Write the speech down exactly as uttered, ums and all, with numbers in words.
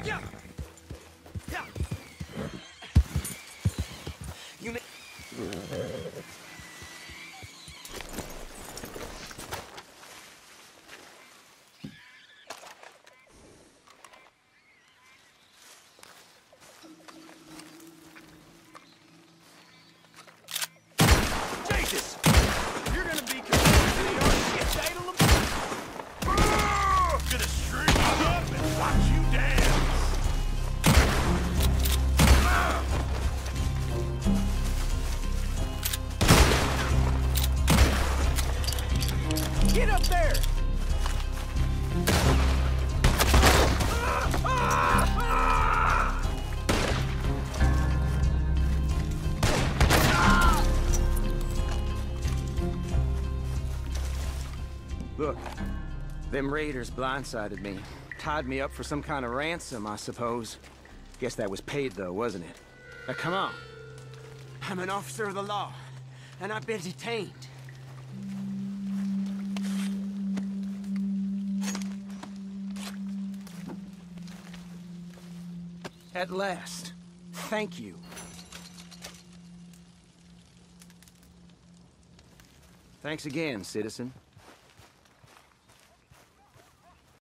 Yeah. Yeah. You may Jesus! You're gonna be completely on shit, Tatum. Gonna string you up and watch you dance. Get up there! Look, them raiders blindsided me. Tied me up for some kind of ransom, I suppose. Guess that was paid, though, wasn't it? Now, come on. I'm an officer of the law, and I've been detained. At last. Thank you. Thanks again, citizen.